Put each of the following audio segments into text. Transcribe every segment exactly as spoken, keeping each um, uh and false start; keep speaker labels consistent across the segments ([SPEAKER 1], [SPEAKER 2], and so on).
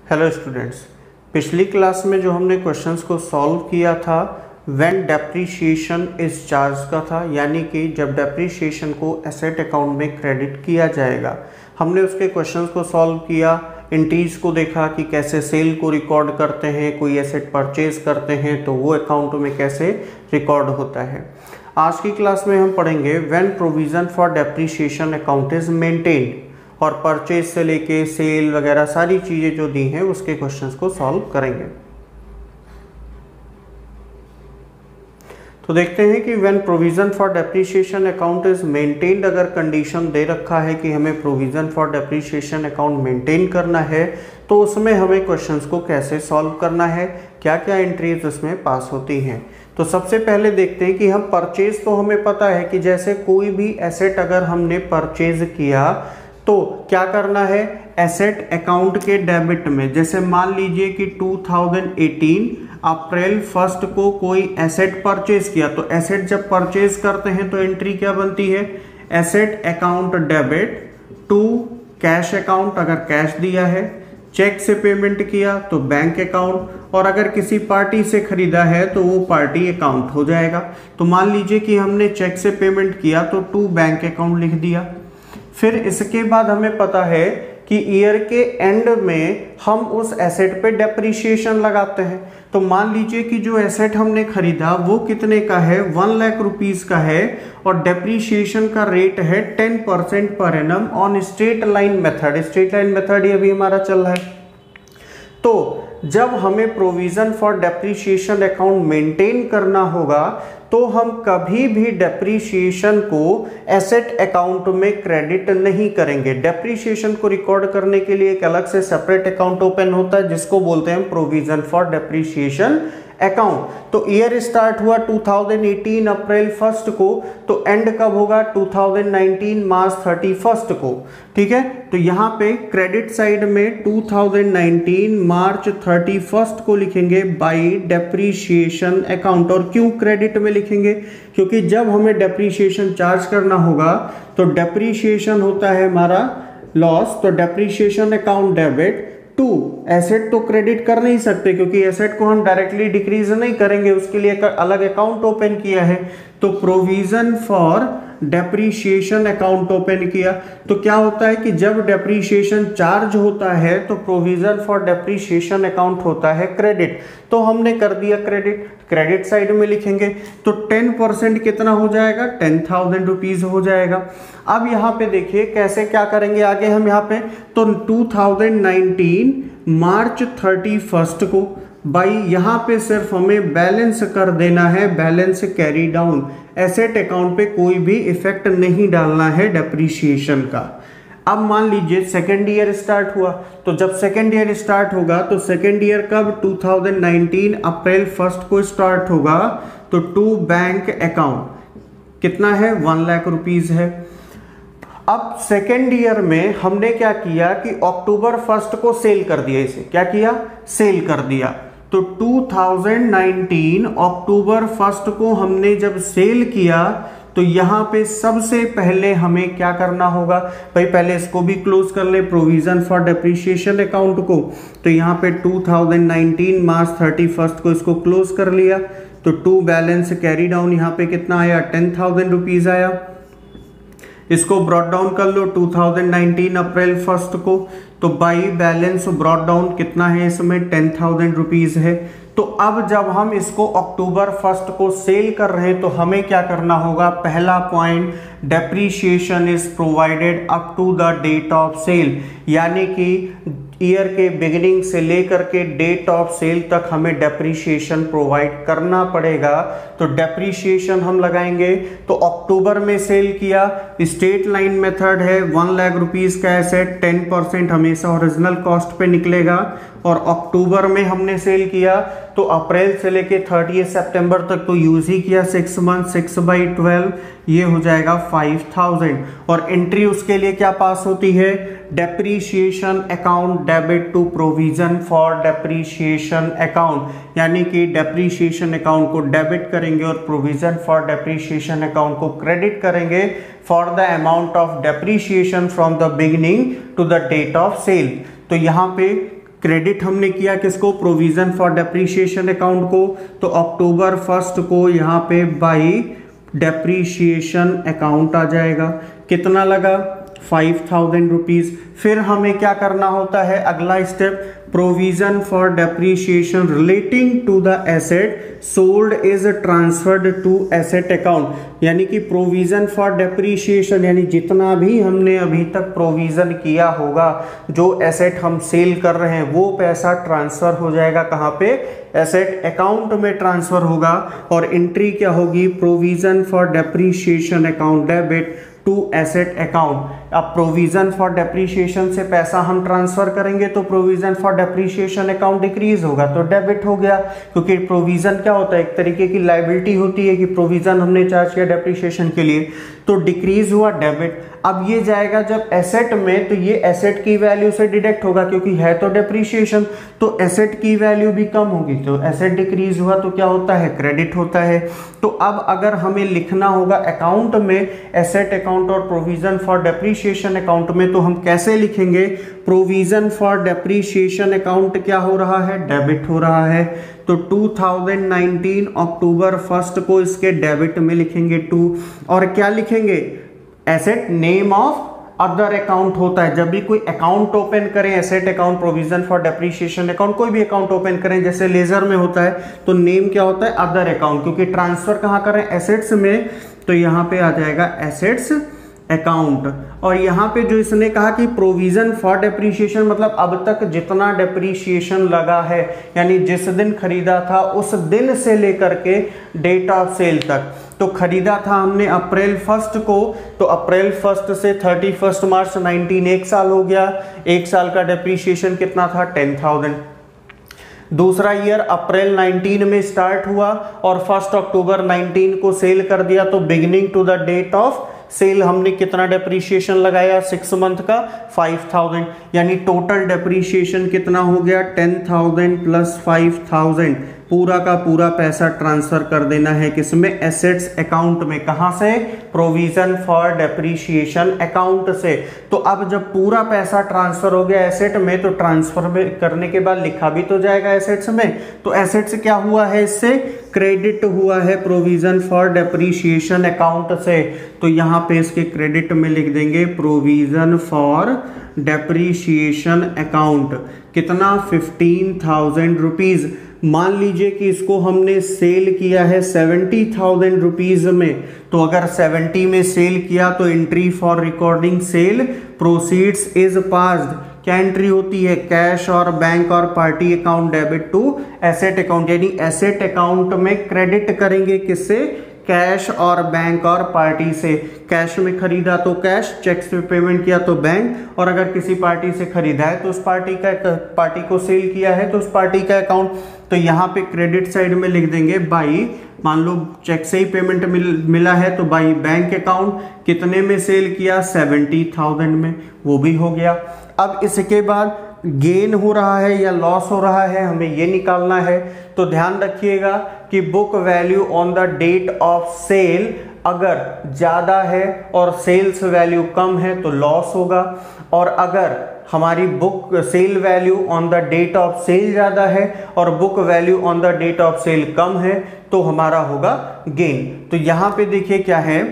[SPEAKER 1] Hello students, पिछली class में जो हमने क्वेश्चंस को सॉल्व किया था व्हेन डेप्रीशिएशन इज चार्ज का था, यानी कि जब डेप्रीशिएशन को एसेट अकाउंट में क्रेडिट किया जाएगा। हमने उसके क्वेश्चंस को सॉल्व किया, एंट्रीज को देखा कि कैसे सेल को रिकॉर्ड करते हैं, कोई एसेट परचेज करते हैं तो वो अकाउंट में कैसे रिकॉर्ड होता है। आज की क्लास में हम पढ़ेंगे when provision for depreciation account is maintained, और परचेज से लेके सेल वगैरह सारी चीज़ें जो दी हैं उसके क्वेश्चंस को सॉल्व करेंगे। तो देखते हैं कि when provision for depreciation account is maintained, अगर कंडीशन दे रखा है कि हमें provision for depreciation account maintain करना है तो उसमें हमें क्वेश्चंस को कैसे सॉल्व करना है, क्या क्या एंट्रीज उसमें पास होती हैं। तो सबसे पहले देखते हैं कि हम परचेज, तो हमें पता है कि जैसे कोई भी एसेट अगर हमने परचेज किया तो क्या करना है, एसेट अकाउंट के डेबिट में। जैसे मान लीजिए कि दो हज़ार अठारह अप्रैल फर्स्ट को कोई एसेट परचेज किया, तो एसेट जब परचेज करते हैं तो एंट्री क्या बनती है, asset account debit to cash account, अगर कैश दिया है। चेक से पेमेंट किया तो बैंक अकाउंट, और अगर किसी पार्टी से खरीदा है तो वो पार्टी अकाउंट हो जाएगा। तो मान लीजिए कि हमने चेक से पेमेंट किया तो टू बैंक अकाउंट लिख दिया। फिर इसके बाद हमें पता है कि ईयर के एंड में हम उस एसेट पे डेप्रीशिएशन लगाते हैं। तो मान लीजिए कि जो एसेट हमने खरीदा वो कितने का है, वन लाख रुपीस का है, और डेप्रीशिएशन का रेट है ten percent per annum on straight line method. Straight line method ये अभी हमारा चल रहा है। तो जब हमें provision for depreciation account maintain करना होगा तो हम कभी भी डेप्रीशिएशन को एसेट अकाउंट में क्रेडिट नहीं करेंगे। डेप्रीशिएशन को रिकॉर्ड करने के लिए एक अलग से सेपरेट अकाउंट ओपन होता है जिसको बोलते हैं प्रोविजन फॉर डेप्रीशिएशन अकाउंट। तो ईयर स्टार्ट हुआ दो हज़ार अठारह अप्रैल फर्स्ट को, तो एंड कब होगा, दो हज़ार उन्नीस मार्च थर्टी फर्स्ट को। ठीक है, तो यहाँ पे क्रेडिट साइड में दो हज़ार उन्नीस मार्च थर्टी फर्स्ट को लिखेंगे बाय डेप्रीशिएशन अकाउंट। और क्यों क्रेडिट में लिखेंगे, क्योंकि जब हमें डेप्रीशिएशन चार्ज करना होगा तो डेप्रीशिएशन होता है हमारा लॉस, तो depreciation account debit to asset तो क्रेडिट कर नहीं सकते क्योंकि एसेट को हम डायरेक्टली डिक्रीज नहीं करेंगे, उसके लिए एक अलग अकाउंट ओपन किया है। तो provision for depreciation account open किया, तो क्या होता है कि जब डेप्रीशिएशन चार्ज होता है तो प्रोविजन फॉर डेप्रीशिएशन अकाउंट होता है क्रेडिट। तो हमने कर दिया क्रेडिट, क्रेडिट साइड में लिखेंगे तो टेन परसेंट कितना हो जाएगा, टेन थाउजेंड रुपीज हो जाएगा। अब यहाँ पे देखिए कैसे क्या करेंगे आगे हम यहाँ पे, तो दो हज़ार उन्नीस मार्च थर्टी फर्स्ट को भाई यहाँ पे सिर्फ हमें बैलेंस कर देना है, balance carry down. Asset account पे कोई भी इफेक्ट नहीं डालना है डेप्रीशिएशन का। अब मान लीजिए सेकेंड ईयर स्टार्ट हुआ, तो जब सेकेंड ईयर स्टार्ट होगा तो सेकेंड ईयर कब, दो हज़ार उन्नीस अप्रैल फर्स्ट को स्टार्ट होगा। तो टू बैंक अकाउंट कितना है, वन लाख रुपीज है। अब सेकेंड ईयर में हमने क्या किया कि अक्टूबर फर्स्ट को सेल कर दिया, इसे क्या किया, सेल कर दिया। तो दो हज़ार उन्नीस अक्टूबर फर्स्ट को हमने जब सेल किया तो यहाँ पे सबसे पहले हमें क्या करना होगा, भाई पहले इसको भी क्लोज कर ले प्रोविजन फॉर डेप्रीशिएशन अकाउंट को। तो यहाँ पे दो हज़ार उन्नीस मार्च थर्टी फर्स्ट को इसको क्लोज कर लिया। तो टू बैलेंस कैरी डाउन यहाँ पे कितना आया, टेन थाउजेंड रुपीज आया। इसको ब्रॉट डाउन कर लो दो हज़ार उन्नीस अप्रैल फर्स्ट को, तो बाई बैलेंस ब्रॉट डाउन कितना है इसमें, टेन थाउजेंड रुपीज है। तो अब जब हम इसको अक्टूबर फर्स्ट को सेल कर रहे हैं तो हमें क्या करना होगा, पहला point, depreciation is provided up to the date of sale, यानी कि ईयर के बिगिनिंग से लेकर के डेट ऑफ सेल तक हमें डेप्रीशिएशन प्रोवाइड करना पड़ेगा। तो डेप्रीशिएशन हम लगाएंगे, तो अक्टूबर में सेल किया, स्ट्रेट लाइन मेथड है, वन लाख रुपीस का एसेट, टेन परसेंट हमेशा ओरिजिनल कॉस्ट पे निकलेगा। और अक्टूबर में हमने सेल किया तो अप्रैल से लेके थर्टी सितंबर तक तो यूज ही किया, six month, six by twelve, ये हो जाएगा फाइव थाउजेंड। और एंट्री उसके लिए क्या पास होती है, depreciation account debit to provision for depreciation account, यानी कि डेप्रीशिएशन अकाउंट को डेबिट करेंगे और प्रोविजन फॉर डेप्रीशिएशन अकाउंट को क्रेडिट करेंगे for the amount of depreciation from the beginning to the date of sale. तो यहाँ पे क्रेडिट हमने किया किसको, प्रोविजन फॉर डेप्रीशिएशन अकाउंट को, तो अक्टूबर फर्स्ट को यहाँ पे बाई डेप्रीशिएशन अकाउंट आ जाएगा। कितना लगा, फाइव थाउजेंड रुपीज। फिर हमें क्या करना होता है, अगला step, provision for depreciation relating to the asset sold is transferred to asset account. यानी कि प्रोविजन फॉर डेप्रीशिएशन यानी जितना भी हमने अभी तक प्रोविजन किया होगा, जो एसेट हम सेल कर रहे हैं, वो पैसा ट्रांसफर हो जाएगा कहाँ पे, एसेट अकाउंट में ट्रांसफर होगा। और एंट्री क्या होगी, provision for depreciation account debit to asset account. अब प्रोविजन फॉर डेप्रीशिएशन से पैसा हम ट्रांसफर करेंगे तो provision for depreciation account decrease होगा तो डेबिट हो गया, क्योंकि प्रोविजन क्या होता है, एक तरीके की लायबिलिटी होती है कि प्रोविजन हमने चार्ज किया डेप्रीशिएशन के लिए, तो डिक्रीज हुआ डेबिट। अब ये जाएगा जब एसेट में, तो ये एसेट की वैल्यू से डिडक्ट होगा क्योंकि है तो डेप्रीशिएशन, तो एसेट की वैल्यू भी कम होगी, तो एसेट डिक्रीज हुआ तो क्या होता है, क्रेडिट होता है। तो अब अगर हमें लिखना होगा अकाउंट में एसेट अकाउंट और प्रोविजन फॉर डेप्रीशिएशन अकाउंट में, तो हम कैसे लिखेंगे, प्रोविजन फॉर डेप्रीशिएशन अकाउंट क्या हो रहा है, डेबिट हो रहा है। तो two thousand nineteen October first को इसके डेबिट में लिखेंगे टू, और क्या लिखेंगे, asset name of other account होता है। जब भी कोई अकाउंट ओपन करें, asset account, provision for depreciation account, कोई भी अकाउंट ओपन करें, जैसे लेजर में होता है, तो नेम क्या होता है, अदर अकाउंट, क्योंकि ट्रांसफर कहां करें, एसेट्स में, तो यहां पे आ जाएगा एसेट्स अकाउंट। और यहाँ पे जो इसने कहा कि प्रोविजन फॉर डेप्रीशिएशन मतलब अब तक जितना डेप्रीशिएशन लगा है, यानी जिस दिन खरीदा था उस दिन से लेकर के डेट ऑफ सेल तक। तो खरीदा था हमने अप्रैल फर्स्ट को, तो अप्रैल फर्स्ट से थर्टी फर्स्ट मार्च नाइनटीन, एक साल हो गया, एक साल का डेप्रीशिएशन कितना था, टेन थाउजेंड। दूसरा ईयर अप्रैल नाइनटीन में स्टार्ट हुआ और फर्स्ट अक्टूबर नाइनटीन को सेल कर दिया, तो beginning to the date of sale हमने कितना डेप्रीशिएशन लगाया, सिक्स मंथ का फाइव थाउजेंड, यानी टोटल डेप्रीशिएशन कितना हो गया, ten thousand plus five thousand. पूरा का पूरा पैसा ट्रांसफर कर देना है किसमें, एसेट्स अकाउंट में। कहां से, प्रोविजन फॉर डेप्रीशिएशन अकाउंट से। तो अब जब पूरा पैसा ट्रांसफर हो गया एसेट में, तो ट्रांसफर करने के बाद लिखा भी तो जाएगा एसेट्स में, तो एसेट्स क्या हुआ है, इससे क्रेडिट हुआ है प्रोविजन फॉर डेप्रीशिएशन अकाउंट से। तो यहां पे इसके क्रेडिट में लिख देंगे प्रोविजन फॉर डेप्रीशिएशन अकाउंट, कितना, फिफ्टीन थाउजेंड रुपीज। मान लीजिए कि इसको हमने सेल किया है सेवेंटी थाउजेंड रुपीज में, तो अगर सेवेंटी में सेल किया तो entry for recording sale proceeds is passed. क्या एंट्री होती है, कैश और बैंक और party account debit to asset account, यानी एसेट अकाउंट में क्रेडिट करेंगे किससे, कैश और बैंक और पार्टी से। कैश में खरीदा तो कैश, चेक से पेमेंट किया तो बैंक, और अगर किसी पार्टी से खरीदा है तो उस पार्टी का, पार्टी को सेल किया है तो उस पार्टी का अकाउंट। तो यहाँ पे क्रेडिट साइड में लिख देंगे बाई, मान लो चेक से ही पेमेंट मिल, मिला है तो बाई बैंक अकाउंट, कितने में सेल किया, सेवेंटी थाउजेंड में, वो भी हो गया। अब इसके बाद गेन हो रहा है या लॉस हो रहा है, हमें ये निकालना है। तो ध्यान रखिएगा कि book value on the date of sale अगर ज़्यादा है और सेल्स वैल्यू कम है तो लॉस होगा, और अगर हमारी book sale value on the date of sale ज़्यादा है और book value on the date of sale कम है तो हमारा होगा गेन। तो यहाँ पे देखिए क्या है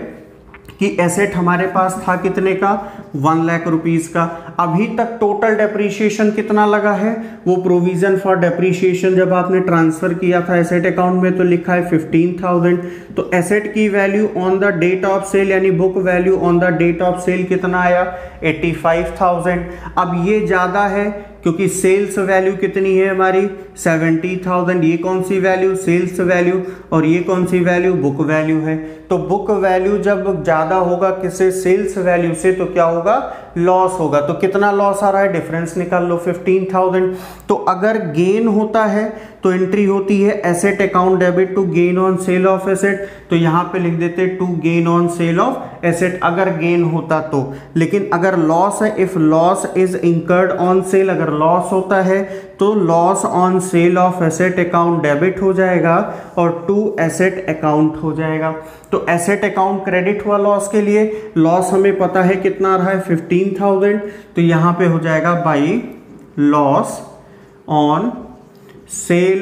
[SPEAKER 1] कि एसेट हमारे पास था कितने का, वन लाख रुपीस का। अभी तक टोटल डेप्रीशिएशन कितना लगा है, वो प्रोविजन फॉर डेप्रीशिएशन जब आपने ट्रांसफर किया था एसेट अकाउंट में तो लिखा है फिफ्टीन थाउजेंड। तो एसेट की value on the date of sale यानी book value on the date of sale कितना आया, एट्टी फाइव थाउजेंड। अब ये ज़्यादा है क्योंकि सेल्स वैल्यू कितनी है हमारी, सेवेंटी थाउजेंड। ये कौन सी वैल्यू, सेल्स वैल्यू, और ये कौन सी वैल्यू, बुक वैल्यू है। तो बुक वैल्यू जब ज़्यादा होगा किससे, सेल्स वैल्यू से, तो क्या होगा, लॉस होगा। तो कितना लॉस आ रहा है, डिफरेंस निकाल लो, फिफ्टीन थाउजेंड। तो अगर गेन होता है तो एंट्री होती है asset account debit to gain on sale of asset. तो यहाँ पे लिख देते to gain on sale of asset, अगर गेन होता तो। लेकिन अगर लॉस है, if loss is incurred on sale, अगर लॉस होता है तो loss on sale of asset account debit हो जाएगा और टू एसेट अकाउंट हो जाएगा। तो एसेट अकाउंट क्रेडिट हुआ लॉस के लिए, लॉस हमें पता है कितना आ रहा है, फिफ्टीन थाउजेंड। तो यहाँ पे हो जाएगा by loss on sale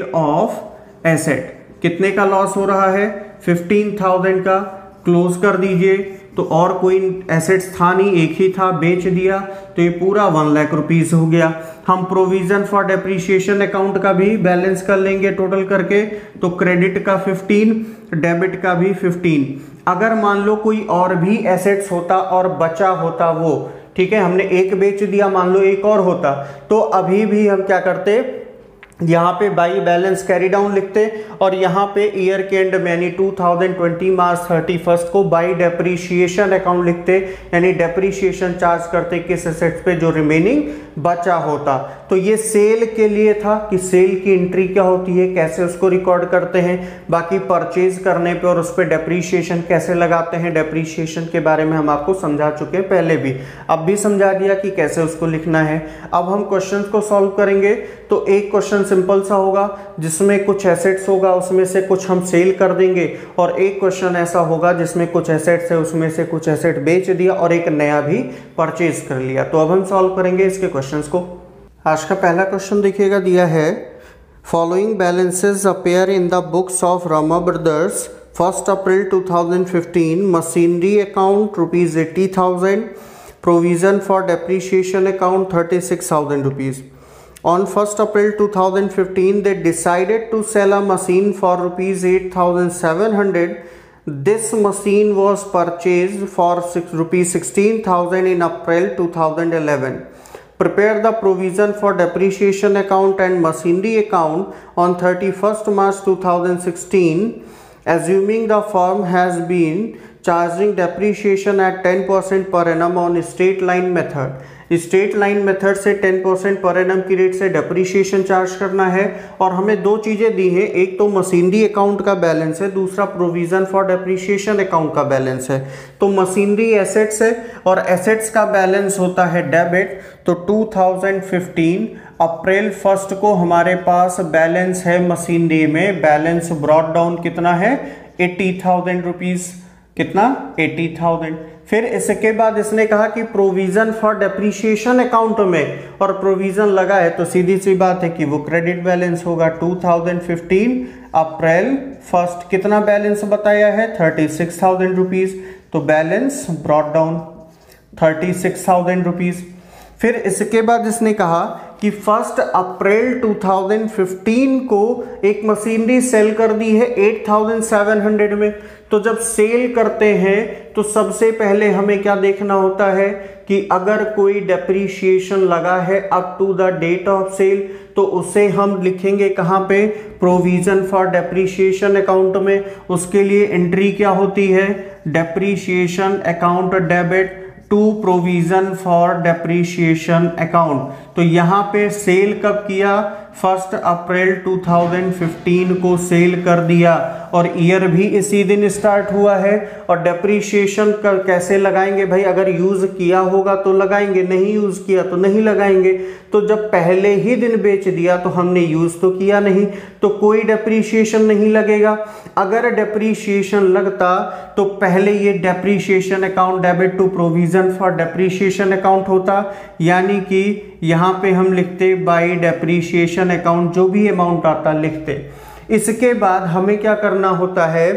[SPEAKER 1] of asset. कितने का लॉस हो रहा है? फिफ्टीन थाउजेंड का। क्लोज कर दीजिए। तो और कोई एसेट्स था नहीं, एक ही था, बेच दिया, तो ये पूरा वन लाख रुपीस हो गया। हम प्रोविजन फॉर डेप्रीशिएशन अकाउंट का भी बैलेंस कर लेंगे टोटल करके, तो क्रेडिट का फिफ्टीन, डेबिट का भी फिफ्टीन। अगर मान लो कोई और भी एसेट्स होता और बचा होता वो, ठीक है, हमने एक बेच दिया, मान लो एक और होता, तो अभी भी हम क्या करते, यहाँ पे बाई बैलेंस कैरी डाउन लिखते और यहाँ पे ईयर के एंड में यानी two thousand twenty March thirty first को बाई डेप्रीशिएशन अकाउंट लिखते, यानी डेप्रीशिएशन चार्ज करते किस एसेट्स पे, जो रिमेनिंग बचा होता। तो ये सेल के लिए था कि सेल की एंट्री क्या होती है, कैसे उसको रिकॉर्ड करते हैं। बाकी परचेज करने पे और उस पर डेप्रीशिएशन कैसे लगाते हैं, डेप्रीशिएशन के बारे में हम आपको समझा चुके हैं पहले भी, अब भी समझा दिया कि कैसे उसको लिखना है। अब हम क्वेश्चन को सॉल्व करेंगे। तो एक क्वेश्चन सिंपल सा होगा जिसमें कुछ एसेट्स होगा, उसमें से कुछ हम सेल कर देंगे, और एक क्वेश्चन ऐसा होगा जिसमें कुछ एसेट्स है, उसमें से कुछ एसेट बेच दिया और एक नया भी परचेज कर लिया। तो अब हम सॉल्व करेंगे इसके क्वेश्चंस को। आज का पहला क्वेश्चन देखिएगा, दिया है following balances appear in the books of Rama brothers first April two thousand fifteen. Machinery account rupees eighty thousand, provision for depreciation account thirty six thousand rupees. On first April two thousand fifteen, they decided to sell a machine for rupees eight thousand seven hundred. This machine was purchased for rupees sixteen thousand in April two thousand eleven. Prepare the provision for depreciation account and machinery account on thirty-first March two thousand sixteen, assuming the firm has been charging depreciation at ten percent per annum on straight line method. Straight line method से ten percent per annum की rate से depreciation charge करना है। और हमें दो चीज़ें दी हैं, एक तो मशीनरी अकाउंट का बैलेंस है, दूसरा प्रोविजन फॉर डेप्रीशिएशन अकाउंट का बैलेंस है। तो मशीनरी एसेट्स है और एसेट्स का बैलेंस होता है डेबिट। तो two thousand fifteen April first को हमारे पास बैलेंस है मशीनरी में, बैलेंस ब्रॉट डाउन कितना है, एट्टी थाउजेंड रुपीज़। कितना? Eighty thousand. फिर इसके बाद इसने कहा कि प्रोविजन फॉर डेप्रीशिएशन अकाउंट में, और प्रोविजन लगा है तो सीधी सी बात है कि वो क्रेडिट बैलेंस होगा। Two thousand fifteen April first कितना बैलेंस बताया है, थर्टी सिक्स थाउजेंड रुपीज। तो balance brought down thirty six thousand rupees. फिर इसके बाद इसने कहा कि first April two thousand fifteen को एक मशीनरी सेल कर दी है एट थाउजेंड सेवन हंड्रेड में। तो जब सेल करते हैं तो सबसे पहले हमें क्या देखना होता है कि अगर कोई डेप्रीशिएशन लगा है up to the date of sale, तो उसे हम लिखेंगे कहाँ पे, प्रोविजन फॉर डेप्रीशिएशन अकाउंट में। उसके लिए एंट्री क्या होती है, depreciation account debit to provision for depreciation account. तो यहाँ पे सेल कब किया, first April two thousand fifteen को सेल कर दिया, और ईयर भी इसी दिन स्टार्ट हुआ है। और डेप्रीशिएशन कर कैसे लगाएंगे भाई, अगर यूज किया होगा तो लगाएंगे, नहीं यूज किया तो नहीं लगाएंगे। तो जब पहले ही दिन बेच दिया तो हमने यूज तो किया नहीं, तो कोई डेप्रीशिएशन नहीं लगेगा। अगर डेप्रीशिएशन लगता तो पहले ये depreciation account debit to provision for depreciation account होता, यानी कि यहाँ पे हम लिखते बाई डेप्रीशिएशन अकाउंट, जो भी अमाउंट आता लिखते। इसके बाद हमें क्या करना होता है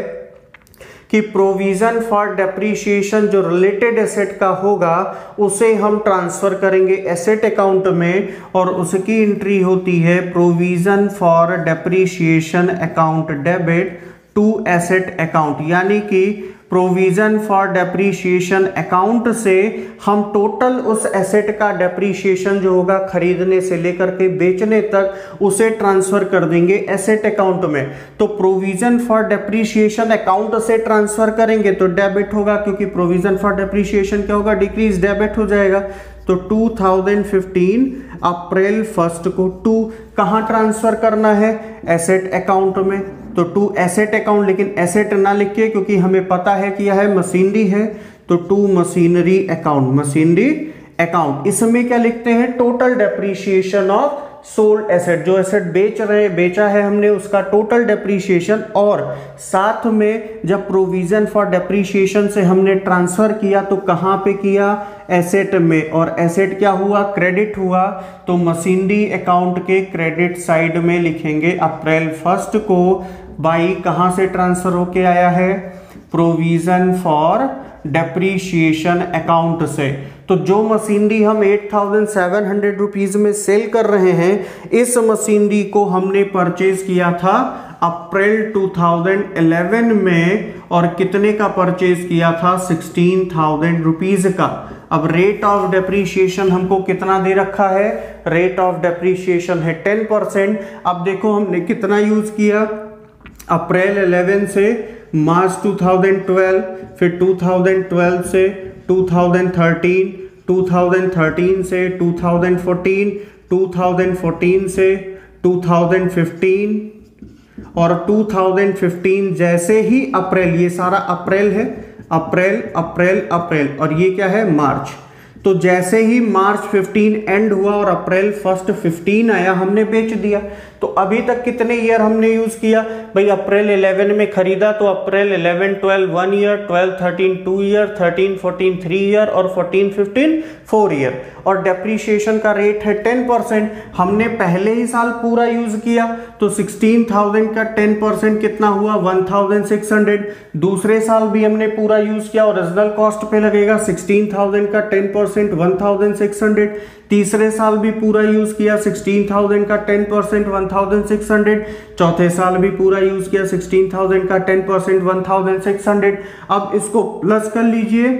[SPEAKER 1] कि प्रोविजन फॉर डेप्रीशिएशन जो रिलेटेड एसेट का होगा उसे हम ट्रांसफर करेंगे एसेट अकाउंट में, और उसकी एंट्री होती है provision for depreciation account debit to asset account. यानी कि प्रोविजन फॉर डेप्रीशिएशन अकाउंट से हम टोटल उस एसेट का डेप्रीशिएशन जो होगा खरीदने से लेकर के बेचने तक उसे ट्रांसफर कर देंगे एसेट अकाउंट में। तो प्रोविजन फॉर डेप्रीशिएशन अकाउंट से ट्रांसफर करेंगे तो डेबिट होगा, क्योंकि प्रोविजन फॉर डेप्रीशिएशन क्या होगा, डिक्रीज, डेबिट हो जाएगा। तो two thousand fifteen April first को टू कहाँ ट्रांसफर करना है, एसेट अकाउंट में। तो टू एसेट अकाउंट, लेकिन एसेट ना लिखिए क्योंकि हमें पता है कि यह मशीनरी है। तो to machinery account, machinery account. इसमें क्या लिखते हैं, total depreciation of sold asset, जो एसेट बेच रहे हैं बेचा है हमने उसका टोटल डेप्रीशिएशन, और साथ में जब प्रोविजन फॉर डेप्रीशिएशन से हमने ट्रांसफर किया तो कहाँ पे किया, एसेट में, और एसेट क्या हुआ, क्रेडिट हुआ, तो मशीनरी अकाउंट के क्रेडिट साइड में लिखेंगे अप्रैल फर्स्ट को बाई कहाँ से ट्रांसफर होके आया है, प्रोविजन फॉर डेप्रीशिएशन अकाउंट से। तो जो मशीनरी हम eight thousand seven hundred rupees में सेल कर रहे हैं, इस मशीनरी को हमने परचेज किया था अप्रैल टू थाउजेंड इलेवन में, और कितने का परचेज किया था, सिक्सटीन थाउजेंड रुपीज का। अब रेट ऑफ डेप्रीशिएशन हमको कितना दे रखा है, रेट ऑफ डेप्रीशिएशन है टेन परसेंट। अब देखो हमने कितना यूज किया, अप्रैल इलेवन से मार्च टू थाउजेंड ट्वेल्व, फिर टू थाउजेंड ट्वेल्व से two thousand thirteen, two thousand thirteen से two thousand fourteen, two thousand fourteen से टू थाउजेंड फिफ्टीन, और टू थाउजेंड फिफ्टीन जैसे ही अप्रैल, ये सारा अप्रैल है, अप्रैल अप्रैल अप्रैल, और ये क्या है, मार्च। तो जैसे ही मार्च फिफ्टीन एंड हुआ और अप्रैल फर्स्ट फिफ्टीन आया, हमने बेच दिया। तो अभी तक कितने ईयर हमने यूज किया भाई, अप्रैल इलेवन में खरीदा तो April eleven twelve one year, twelve thirteen two year, thirteen fourteen three year, और फोर्टीन फिफ्टीन फोर ईयर, और डेप्रीशिएशन का रेट है टेन परसेंट। हमने पहले ही साल पूरा यूज किया तो सिक्सटीन थाउजेंड का टेन परसेंट कितना हुआ, वन थाउजेंड सिक्स हंड्रेड। दूसरे साल भी हमने पूरा यूज किया, ओरिजिनल कॉस्ट पे लगेगा सिक्सटीन थाउजेंड का ten percent one thousand six hundred. तीसरे साल भी पूरा यूज किया सिक्सटीन थाउजेंड का ten percent one thousand six hundred. चौथे साल भी पूरा यूज किया सिक्सटीन थाउजेंड का ten percent one thousand six hundred. अब इसको प्लस कर लीजिए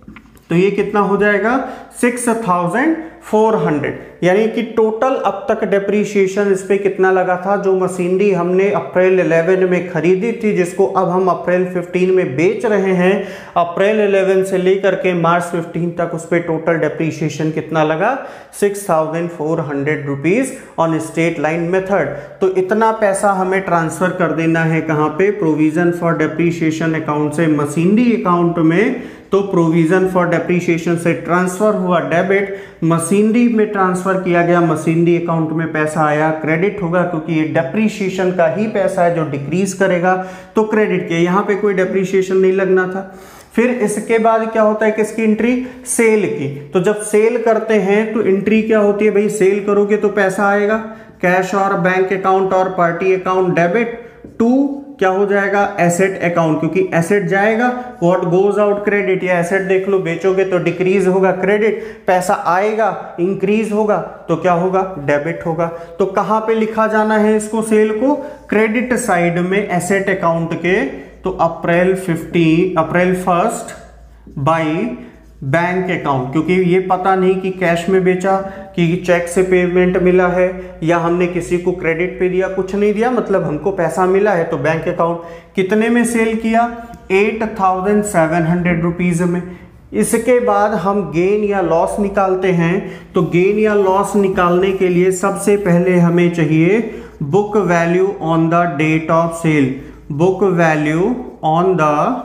[SPEAKER 1] तो ये कितना हो जाएगा, सिक्स थाउजेंड फोर हंड्रेड। यानी कि टोटल अब तक डेप्रीशिएशन इस पे कितना लगा था, जो मशीनरी हमने अप्रैल इलेवन में खरीदी थी जिसको अब हम अप्रैल फिफ्टीन में बेच रहे हैं, अप्रैल इलेवन से लेकर के मार्च फिफ्टीन तक उस पे टोटल डेप्रीशिएशन कितना लगा, six thousand four hundred rupees on straight line method. तो इतना पैसा हमें ट्रांसफर कर देना है कहाँ पे, प्रोविजन फॉर डेप्रीशिएशन अकाउंट से मशीनरी अकाउंट में। तो प्रोविजन फॉर डेप्रीशिएशन से ट्रांसफर हुआ डेबिट, मशीनरी में ट्रांसफर किया गया, मशीनरी अकाउंट में पैसा आया, क्रेडिट होगा क्योंकि ये डेप्रीशिएशन का ही पैसा है जो डिक्रीज करेगा, तो क्रेडिट किया। यहाँ पे कोई डेप्रीशिएशन नहीं लगना था। फिर इसके बाद क्या होता है, किसकी एंट्री, सेल की। तो जब सेल करते हैं तो एंट्री क्या होती है भाई, सेल करोगे तो पैसा आएगा, कैश और बैंक अकाउंट और पार्टी अकाउंट डेबिट, टू क्या हो जाएगा, एसेट अकाउंट, क्योंकि एसेट जाएगा, व्हाट गोज आउट क्रेडिट, या एसेट देख लो बेचोगे तो डिक्रीज होगा क्रेडिट, पैसा आएगा इंक्रीज होगा तो क्या होगा, डेबिट होगा। तो कहां पे लिखा जाना है इसको, सेल को, क्रेडिट साइड में एसेट अकाउंट के। तो April fifteen April first by bank account, क्योंकि ये पता नहीं कि कैश में बेचा कि चेक से पेमेंट मिला है या हमने किसी को क्रेडिट पे दिया, कुछ नहीं दिया, मतलब हमको पैसा मिला है। तो बैंक अकाउंट कितने में सेल किया, eight thousand seven hundred rupees में। इसके बाद हम गेन या लॉस निकालते हैं। तो गेन या लॉस निकालने के लिए सबसे पहले हमें चाहिए book value on the date of sale, book value on the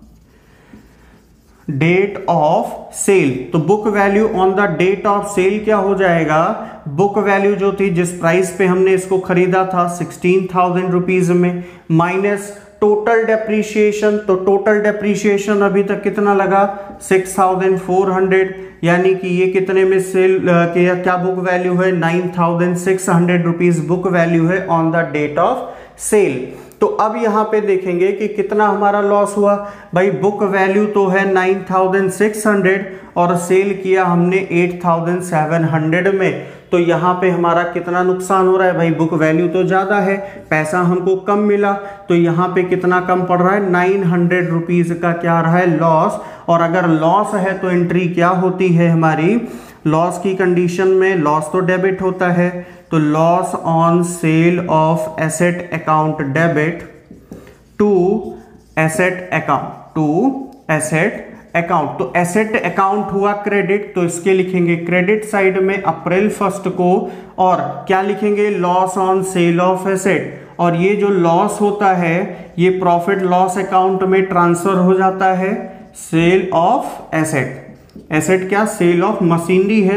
[SPEAKER 1] date of sale. तो book value on the date of sale क्या हो जाएगा, बुक वैल्यू जो थी जिस प्राइस पे हमने इसको खरीदा था सिक्सटीन थाउजेंड रुपीज में, माइनस टोटल डेप्रीशिएशन। तो टोटल डेप्रीशिएशन अभी तक कितना लगा, सिक्स थाउजेंड फोर हंड्रेड, यानी कि ये कितने में सेल के क्या बुक वैल्यू है, nine thousand six hundred rupees book value है on the date of sale. तो अब यहां पे देखेंगे कि कितना हमारा लॉस हुआ भाई, बुक वैल्यू तो है नाइन थाउजेंड सिक्स हंड्रेड और सेल किया हमने एट थाउजेंड सेवन हंड्रेड में। तो यहाँ पे हमारा कितना नुकसान हो रहा है भाई, बुक वैल्यू तो ज्यादा है, पैसा हमको कम मिला, तो यहाँ पे कितना कम पड़ रहा है, नाइन हंड्रेड रुपीज का क्या रहा है, लॉस। और अगर लॉस है तो एंट्री क्या होती है हमारी, लॉस की कंडीशन में लॉस तो डेबिट होता है, तो loss on sale of asset account debit to asset account, to asset account. तो एसेट अकाउंट हुआ क्रेडिट, तो इसके लिखेंगे क्रेडिट साइड में अप्रैल फर्स्ट को, और क्या लिखेंगे, loss on sale of asset. और ये जो लॉस होता है ये प्रॉफिट लॉस अकाउंट में ट्रांसफर हो जाता है, सेल ऑफ एसेट। एसेट क्या, सेल ऑफ मशीनरी है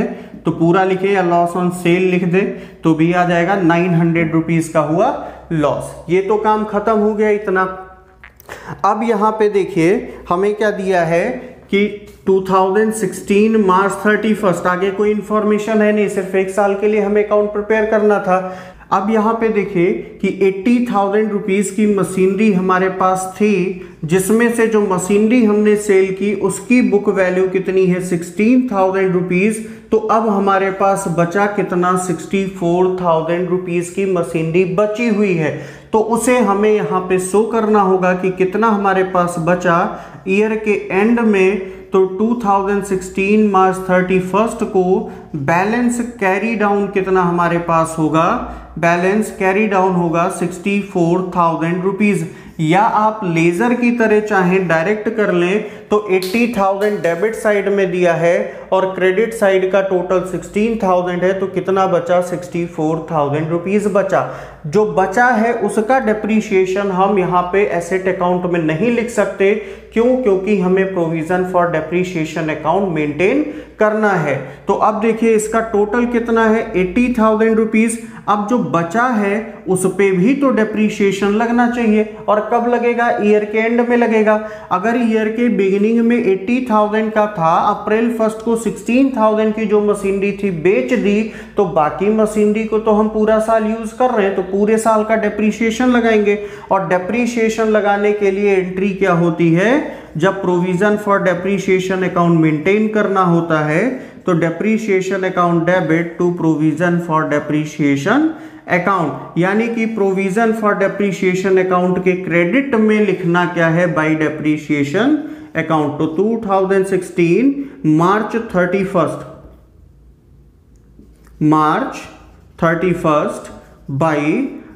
[SPEAKER 1] तो पूरा लिखे या लॉस ऑन सेल लिख दे तो भी आ जाएगा नाइन हंड्रेड रुपीज का हुआ लॉस। ये तो काम खत्म हो गया इतना। अब यहां पे देखिए हमें क्या दिया है कि two thousand sixteen March thirty first, आगे कोई इंफॉर्मेशन है नहीं, सिर्फ एक साल के लिए हमें अकाउंट प्रिपेयर करना था। अब यहाँ पे देखिए कि एट्टी थाउजेंड रुपीज की मशीनरी हमारे पास थी, जिसमें से जो मशीनरी हमने सेल की उसकी बुक वैल्यू कितनी है सिक्सटीन थाउजेंड रुपीज। तो अब हमारे पास बचा कितना, सिक्सटी फोर थाउजेंड रुपीज की मशीनरी बची हुई है। तो उसे हमें यहाँ पे शो करना होगा कि कितना हमारे पास बचा ईयर के एंड में। तो two thousand sixteen March thirty first को बैलेंस कैरी डाउन कितना हमारे पास होगा, बैलेंस कैरी डाउन होगा सिक्सटी फोर थाउजेंड रुपीज। या आप लेजर की तरह चाहें डायरेक्ट कर लें तो एट्टी थाउजेंड डेबिट साइड में दिया है और क्रेडिट साइड का टोटल सिक्सटीन थाउजेंड है, तो कितना बचा, सिक्सटी फोर थाउजेंड रुपीज बचा। जो बचा है उसका डेप्रीशिएशन हम यहाँ पे एसेट अकाउंट में नहीं लिख सकते, क्यों, क्योंकि हमें provision for depreciation account maintain करना है। तो अब देखिए इसका टोटल कितना है, एट्टी थाउजेंड रुपीज। अब जो बचा है उस पे भी तो डेप्रीशिएशन लगना चाहिए, और कब लगेगा, ईयर के एंड में लगेगा। अगर ईयर के बिगिनिंग में एट्टी थाउजेंड का था, अप्रैल फर्स्ट को सिक्सटीन थाउजेंड की जो मशीनरी थी बेच दी, तो बाकी मशीनरी को तो हम पूरा साल यूज कर रहे हैं, तो पूरे साल का डेप्रीशिएशन लगाएंगे। और डेप्रीशिएशन लगाने के लिए एंट्री क्या होती है, जब provision for depreciation account maintain करना होता है तो depreciation account debit to provision for depreciation account, यानी कि प्रोविजन फॉर डेप्रीशिएशन अकाउंट के क्रेडिट में लिखना क्या है, बाय डेप्रीशिएशन अकाउंट। तो two thousand sixteen March thirty first March thirty first by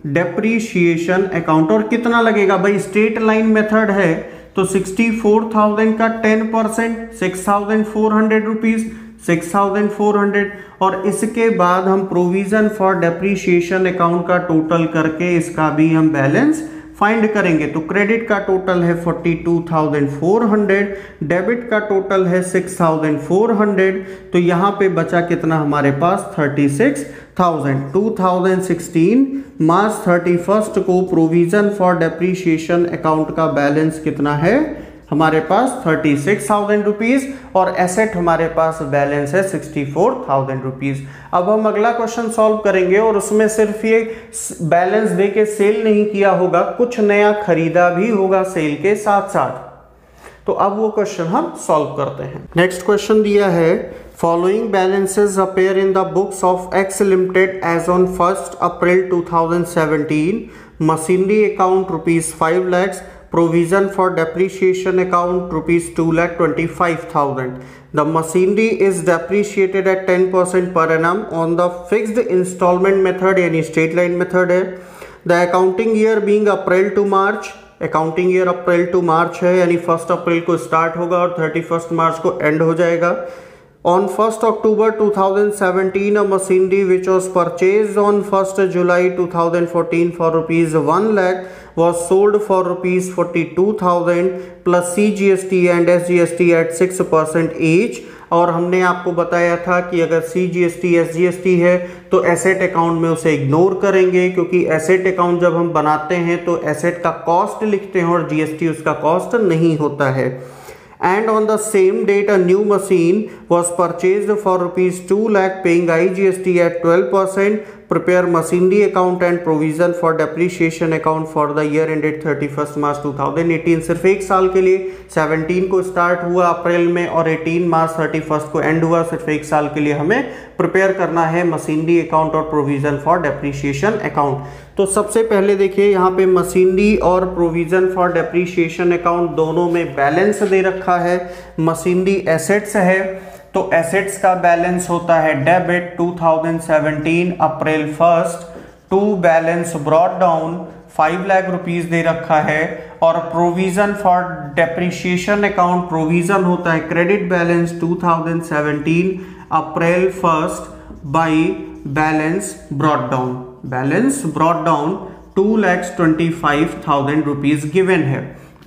[SPEAKER 1] depreciation account. और कितना लगेगा भाई, स्ट्रेट लाइन मेथड है तो सिक्सटी फोर थाउजेंड का ten percent six thousand four hundred rupees, six thousand four hundred. और इसके बाद हम प्रोविजन फॉर डेप्रीशिएशन अकाउंट का टोटल करके इसका भी हम बैलेंस फाइंड करेंगे। तो क्रेडिट का टोटल है forty two thousand four hundred, debit का टोटल है सिक्स थाउजेंड फोर हंड्रेड। तो यहाँ पे बचा कितना हमारे पास, thirty six thousand. Two thousand sixteen March thirty first को प्रोविजन फॉर डेप्रीशिएशन अकाउंट का बैलेंस कितना है हमारे पास, थर्टी सिक्स थाउजेंड रुपीज, और एसेट हमारे पास बैलेंस है सिक्सटी फोर थाउजेंड रुपीज। अब हम अगला क्वेश्चन सॉल्व करेंगे और उसमें सिर्फ ये बैलेंस दे के सेल नहीं किया होगा, कुछ नया खरीदा भी होगा सेल के साथ साथ। तो अब वो क्वेश्चन हम सॉल्व करते हैं। नेक्स्ट क्वेश्चन दिया है, following balances appear in the books of X limited as on first April two thousand seventeen, machinery account rupees five lakhs, provision for depreciation account rupees two lakh twenty-five thousand. The machinery is depreciated at ten percent per annum on the fixed installment method यानी straight line method है। The accounting year being April to March, accounting year April to March है, यानी first April को start होगा और thirty first मार्च को and हो जाएगा। On first October two thousand seventeen, a machinery which was purchased on first July two thousand fourteen for rupees one lakh was sold for rupees forty-two thousand plus C G S T and S G S T at six percent each। और हमने आपको बताया था कि अगर C G S T S G S T है तो asset account में उसे इग्नोर करेंगे, क्योंकि एसेट अकाउंट जब हम बनाते हैं तो एसेट का कॉस्ट लिखते हैं और G S T उसका कॉस्ट नहीं होता है। And on the same date a new machine was purchased for rupees two lakh paying I G S T at twelve percent, prepare machinery account and provision for depreciation account for the year ended thirty-first March two thousand eighteen। सिर्फ एक साल के लिए, seventeen को start हुआ अप्रैल में और एटीन मार्च थर्टी फर्स्ट को एंड हुआ, सिर्फ एक साल के लिए हमें प्रिपेयर करना है मशीनरी अकाउंट और प्रोविजन फॉर डेप्रीशिएशन अकाउंट। तो सबसे पहले देखिए यहाँ पे मशीनरी और प्रोविजन फॉर डेप्रीशिएशन अकाउंट दोनों में बैलेंस दे रखा है। मशीनरी एसेट्स है तो एसेट्स का बैलेंस होता है debit two thousand seventeen April first to balance brought down five lakh rupees दे रखा है। और provision for depreciation account provision होता है credit balance two thousand seventeen April first by balance brought down, balance brought down two lakhs twenty five thousand rupees given है।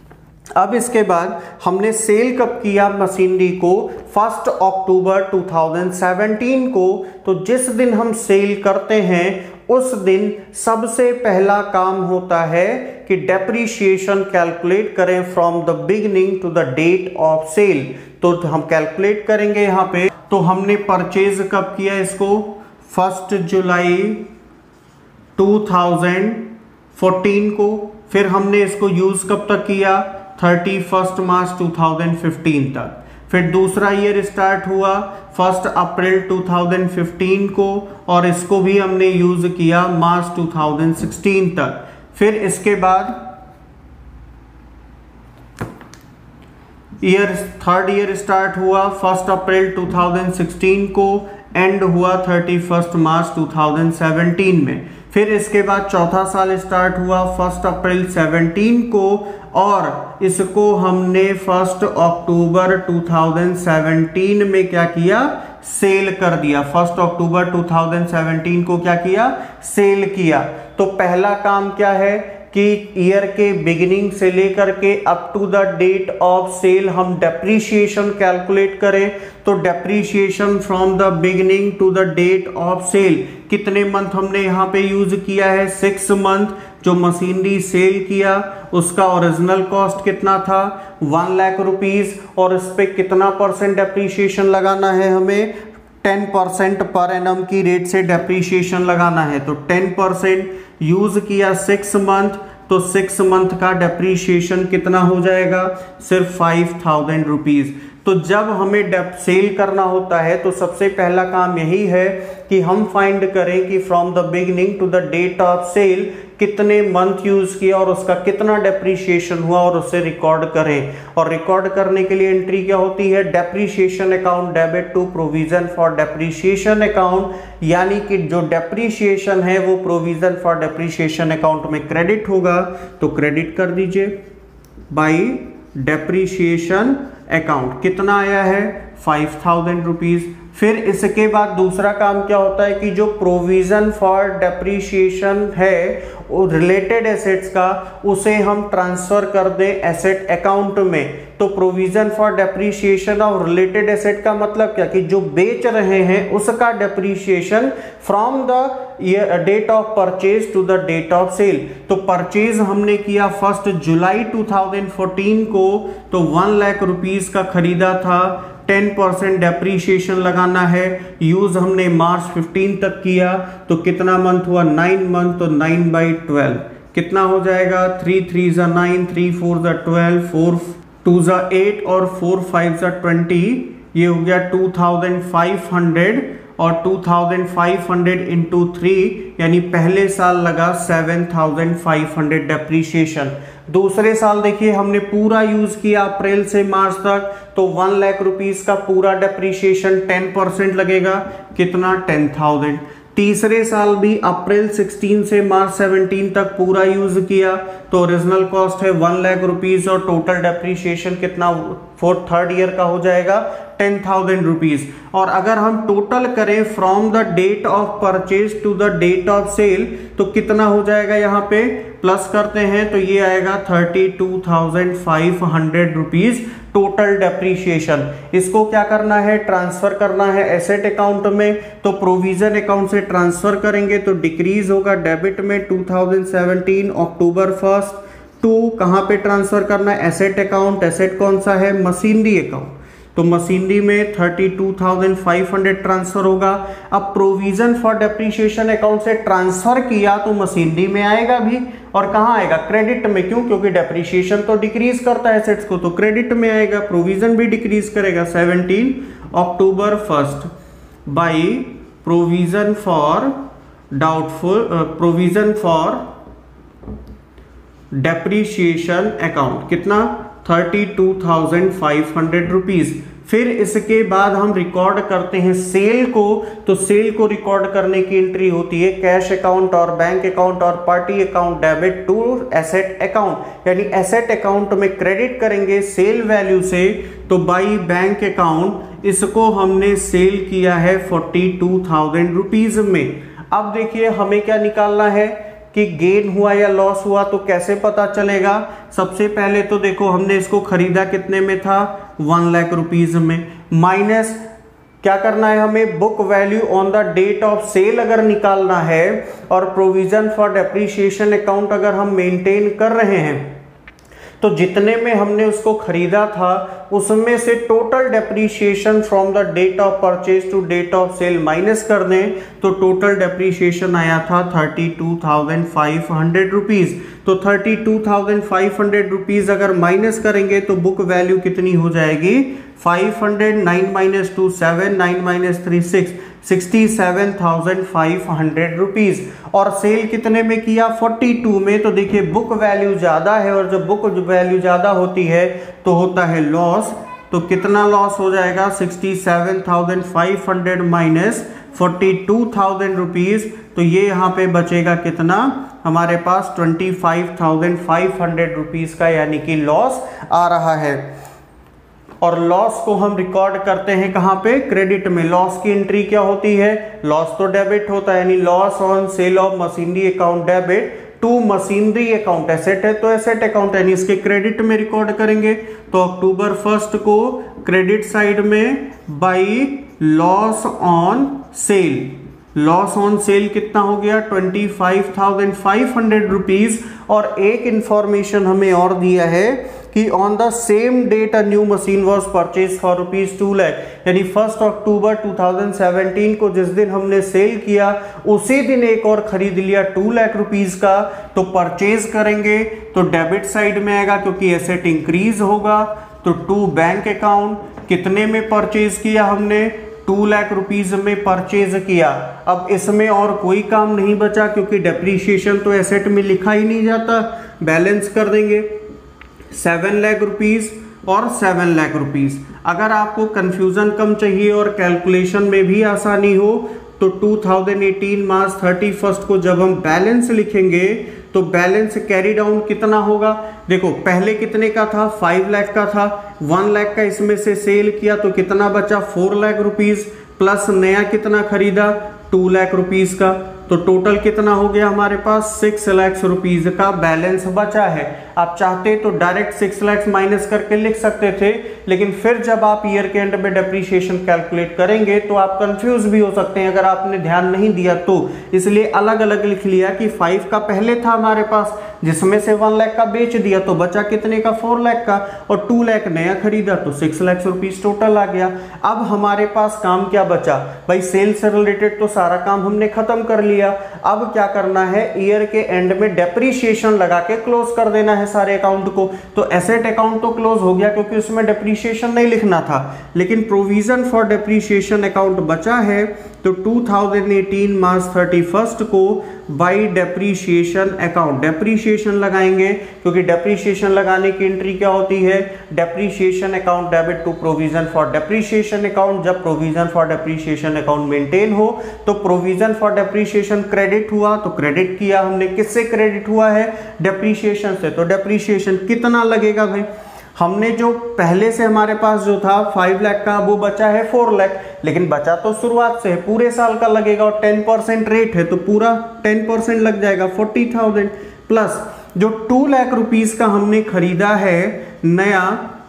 [SPEAKER 1] अब इसके बाद हमने सेल कब किया मशीनरी को, first October two thousand seventeen को। तो जिस दिन हम सेल करते हैं उस दिन सबसे पहला काम होता है कि डेप्रीशिएशन कैलकुलेट करें from the beginning to the date of sale. तो हम कैलकुलेट करेंगे यहाँ पे। तो हमने परचेज कब किया इसको, first July two thousand fourteen को। फिर हमने इसको यूज कब तक किया, thirty first March two thousand fifteen तक। फिर दूसरा ईयर स्टार्ट हुआ first April two thousand fifteen को, और इसको भी हमने यूज किया मार्च टू थाउजेंड सिक्सटीन तक। फिर इसके बाद ईयर थर्ड ईयर स्टार्ट हुआ first April two thousand sixteen को, एंड हुआ thirty first March two thousand seventeen में। फिर इसके बाद चौथा साल स्टार्ट हुआ फर्स्ट अप्रैल सेवेंटीन को, और इसको हमने first October two thousand seventeen में क्या किया, सेल कर दिया। First October two thousand seventeen को क्या किया, सेल किया। तो पहला काम क्या है कि ईयर के बिगिनिंग से लेकर के up to the date of sale हम डेप्रीशिएशन कैलकुलेट करें। तो depreciation from the beginning to the date of sale, कितने मंथ हमने यहाँ पे यूज किया है, सिक्स मंथ। जो मशीनरी सेल किया उसका ओरिजिनल कॉस्ट कितना था, वन लाख रुपीज, और इस पे कितना परसेंट डेप्रीशिएशन लगाना है हमें, टेन परसेंट पर एनम की रेट से डेप्रीशिएशन लगाना है। तो टेन परसेंट यूज किया सिक्स मंथ, तो सिक्स मंथ का डेप्रीशिएशन कितना हो जाएगा, सिर्फ फाइव थाउजेंड रुपीज। तो जब हमें डेप सेल करना होता है तो सबसे पहला काम यही है कि हम फाइंड करें कि from the beginning to the date of sale कितने मंथ यूज किया और उसका कितना डेप्रीशिएशन हुआ, और उसे रिकॉर्ड करें। और रिकॉर्ड करने के लिए एंट्री क्या होती है, depreciation account debit to provision for depreciation account, यानी कि जो डेप्रीशिएशन है वो प्रोविजन फॉर डेप्रीशिएशन अकाउंट में क्रेडिट होगा। तो क्रेडिट कर दीजिए बाई डेप्रीशिएशन अकाउंट। कितना आया है, फाइव थाउजेंड रुपीज। फिर इसके बाद दूसरा काम क्या होता है कि जो प्रोविजन फॉर डेप्रीशिएशन है रिलेटेड एसेट्स का, उसे हम ट्रांसफर कर दें एसेट अकाउंट में। तो provision for depreciation of related asset का मतलब क्या कि जो बेच रहे हैं उसका depreciation from the date of purchase to the date of sale. तो परचेज हमने किया first July two thousand fourteen को, तो वन लाख रुपीस का खरीदा था, टेन परसेंट डेप्रीशिएशन लगाना है, यूज हमने मार्च फिफ्टीन तक किया। तो कितना मंथ हुआ, नाइन मंथ। तो नाइन बाई ट्वेल्व कितना हो जाएगा, थ्री थ्री जा नाइन, थ्री फोर जा ट्वेल्व, फोर टू जा एट, और फोर फाइव जा ट्वेंटी। ये हो गया टू थाउजेंड फाइव हंड्रेड, और two thousand five hundred into three, यानी पहले साल लगा seven thousand five hundred depreciation. दूसरे साल देखिए हमने पूरा यूज किया अप्रैल से मार्च तक, तो वन लाख रुपीस का पूरा डेप्रीशिएशन टेन परसेंट लगेगा, कितना, टेन थाउजेंड। तीसरे साल भी अप्रैल सिक्सटीन से मार्च सेवनटीन तक पूरा यूज किया, तो ओरिजिनल कॉस्ट है वन लाख रुपीस, और टोटल डेप्रीशिएशन कितना फोर थर्ड ईयर का हो जाएगा, टेन थाउजेंड रुपीज। और अगर हम टोटल करें from the date of purchase to the date of sale, तो कितना हो जाएगा, यहाँ पे प्लस करते हैं तो ये आएगा thirty two thousand five hundred rupees total depreciation. इसको क्या करना है, ट्रांसफर करना है एसेट अकाउंट में। तो प्रोविजन अकाउंट से ट्रांसफर करेंगे तो डिक्रीज होगा डेबिट में two thousand seventeen October first, to कहाँ पे ट्रांसफर करना है, एसेट अकाउंट। एसेट कौन सा है, मशीनरी अकाउंट। तो मशीनरी में thirty two thousand five hundred transfer होगा। अब प्रोविजन फॉर डेप्रीशिएशन अकाउंट से ट्रांसफर किया तो मशीनरी में आएगा भी, और कहाँ आएगा, क्रेडिट में। क्यों, क्योंकि डेप्रीशिएशन तो डिक्रीज करता है एसेट्स को, तो क्रेडिट में आएगा। प्रोविजन भी डिक्रीज करेगा seventeen October first by provision for doubtful provision for depreciation account, कितना, thirty two thousand five hundred rupees. फिर इसके बाद हम रिकॉर्ड करते हैं सेल को। तो सेल को रिकॉर्ड करने की एंट्री होती है कैश अकाउंट और बैंक अकाउंट और party account debit to asset account, यानी एसेट अकाउंट में क्रेडिट करेंगे सेल वैल्यू से। तो बाई बैंक अकाउंट इसको हमने सेल किया है फोर्टी टू थाउजेंड रुपीज में। अब देखिए हमें क्या निकालना है, कि गेन हुआ या लॉस हुआ, तो कैसे पता चलेगा? सबसे पहले तो देखो हमने इसको खरीदा कितने में था, वन लाख रुपीज में, माइनस क्या करना है हमें, book value on the date of sale अगर निकालना है, और प्रोविजन फॉर डेप्रीशिएशन अकाउंट अगर हम मेंटेन कर रहे हैं तो जितने में हमने उसको खरीदा था उसमें से total depreciation from the date of purchase to date of sale minus कर दें तो टोटल डेप्रीशिएशन आया था thirty two thousand five hundred rupees. तो thirty two thousand five hundred rupees अगर माइनस करेंगे तो बुक वैल्यू कितनी हो जाएगी, five hundred, nine minus two seven, nine minus three six, sixty seven thousand five hundred rupees. और sale कितने में किया, फोर्टी टू में। तो देखिए बुक वैल्यू ज्यादा है और जब बुक वैल्यू ज्यादा होती है तो होता है लॉस। तो कितना लॉस हो जाएगा, sixty seven thousand five hundred minus forty two thousand rupees. तो ये यहाँ पे बचेगा कितना हमारे पास, twenty five thousand five hundred rupees का यानी कि लॉस आ रहा है। और लॉस को हम रिकॉर्ड करते हैं कहाँ पे, क्रेडिट में। लॉस की एंट्री क्या होती है, लॉस तो डेबिट होता है, यानी loss on sale of machinery account debit to machinery account. Asset है तो एसेट अकाउंट यानी इसके क्रेडिट में रिकॉर्ड करेंगे। तो अक्टूबर फर्स्ट को क्रेडिट साइड में by loss on sale, loss on sale कितना हो गया, twenty five thousand five hundred rupees. और एक इंफॉर्मेशन हमें और दिया है कि on the same date a new machine was purchase for rupees two lakh, यानी first October two thousand seventeen को जिस दिन हमने सेल किया उसी दिन एक और खरीद लिया टू लाख रुपीज का। तो परचेज करेंगे तो डेबिट साइड में आएगा क्योंकि एसेट इंक्रीज होगा। तो टू बैंक अकाउंट कितने में परचेज किया हमने, टू लाख रुपीज में परचेज किया। अब इसमें और कोई काम नहीं बचा क्योंकि डेप्रीशिएशन तो एसेट में लिखा ही नहीं जाता। बैलेंस कर देंगे सेवन लाख रुपीज और सेवन लाख रुपीज। अगर आपको कंफ्यूजन कम चाहिए और कैलकुलेशन में भी आसानी हो तो two thousand eighteen March thirty first को जब हम बैलेंस लिखेंगे तो बैलेंस कैरी डाउन कितना होगा, देखो पहले कितने का था, फाइव लाख का था, वन लाख का इसमें से सेल किया तो कितना बचा, फोर लाख रुपीज, प्लस नया कितना खरीदा, टू लाख रुपीज का। तो टोटल कितना हो गया हमारे पास, सिक्स लाख रुपीज का बैलेंस बचा है। आप चाहते तो डायरेक्ट सिक्स लाख माइनस करके लिख सकते थे, लेकिन फिर जब आप ईयर के एंड में डेप्रीशिएशन कैलकुलेट करेंगे तो आप कंफ्यूज भी हो सकते हैं अगर आपने ध्यान नहीं दिया तो। इसलिए अलग अलग लिख लिया कि फाइव का पहले था हमारे पास जिसमें से वन लाख का बेच दिया तो बचा कितने का, फोर लाख का, और टू लाख नया खरीदा तो सिक्स लाख रुपीज टोटल आ गया। अब हमारे पास काम क्या बचा भाई, सेल से रिलेटेड तो सारा काम हमने खत्म कर लिया। अब क्या करना है, ईयर के एंड में डेप्रीशिएशन लगा के क्लोज कर देना है सारे अकाउंट को। तो एसेट अकाउंट तो क्लोज हो गया क्योंकि उसमें डेप्रीशिएशन नहीं लिखना था, लेकिन प्रोविजन फॉर डेप्रीशिएशन अकाउंट बचा है। तो two thousand eighteen March thirty first को बाई डेप्रीशिएशन अकाउंट डेप्रीशिएशन लगाएंगे क्योंकि डेप्रीशिएशन लगाने की एंट्री क्या होती है, depreciation account debit to provision for depreciation account. जब provision for depreciation account maintain हो तो प्रोविजन फॉर डेप्रीशिएशन क्रेडिट हुआ तो क्रेडिट किया हमने, किससे क्रेडिट हुआ है, डेप्रीशिएशन से। तो डेप्रीशिएशन कितना लगेगा भाई, हमने जो पहले से हमारे पास जो था फाइव लाख का वो बचा है फोर लाख, लेकिन बचा तो शुरुआत से है, पूरे साल का लगेगा और टेन परसेंट रेट है तो पूरा टेन परसेंट लग जाएगा फोर्टी थाउजेंड, प्लस जो टू लाख रुपीस का हमने खरीदा है नया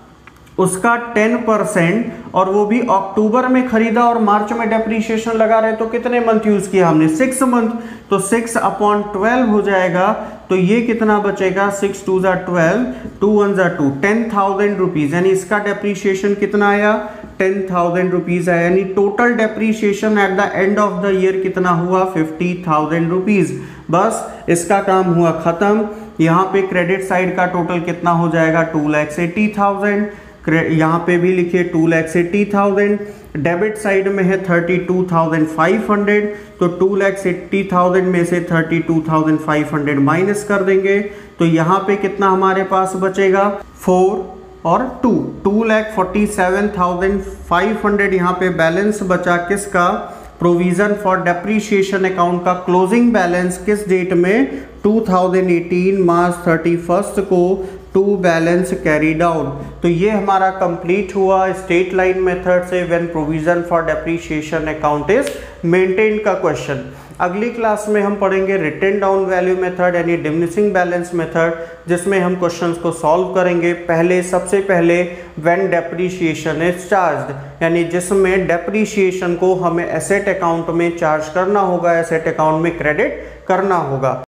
[SPEAKER 1] उसका टेन परसेंट, और वो भी अक्टूबर में खरीदा और मार्च में डेप्रीशिएशन लगा रहे तो कितने मंथ यूज किया हमने, सिक्स मंथ। तो सिक्स अपॉन ट्वेल्व हो जाएगा तो ये कितना बचेगा, सिक्स टू जा ट्वेल्व, टू वन जा टू, टेन थाउजेंड रुपीज, यानी इसका डेप्रीशिएशन कितना आया, टेन थाउजेंड रुपीज आया। यानी total depreciation at the end of the year कितना हुआ, फिफ्टी थाउजेंड रुपीज। बस इसका काम हुआ खत्म। यहाँ पे क्रेडिट साइड का टोटल कितना हो जाएगा, टू लैक्स एटी थाउजेंड, यहाँ पे भी लिखिए two lakhs eighty thousand. Debit side में है thirty two thousand five hundred, तो टू लैक्स एट्टी थाउजेंड में से thirty two thousand five hundred minus कर देंगे तो यहाँ पे कितना हमारे पास बचेगा, फोर और two, two lakh forty seven thousand five hundred यहाँ पे बैलेंस बचा किसका, प्रोविजन फॉर डेप्रीशिएशन अकाउंट का क्लोजिंग बैलेंस किस डेट में, two thousand eighteen March thirty first को टू बैलेंस कैरी डाउन। तो ये हमारा कंप्लीट हुआ स्टेट लाइन मेथड से when provision for depreciation account is maintain का क्वेश्चन। अगली क्लास में हम पढ़ेंगे रिटन डाउन वैल्यू मेथड यानी डिमिनिशिंग बैलेंस मेथड, जिसमें हम क्वेश्चंस को सॉल्व करेंगे। पहले सबसे पहले व्हेन डेप्रीशिएशन इज चार्ज्ड यानी जिसमें डेप्रीशिएशन को हमें एसेट अकाउंट में चार्ज करना होगा, एसेट अकाउंट में क्रेडिट करना होगा।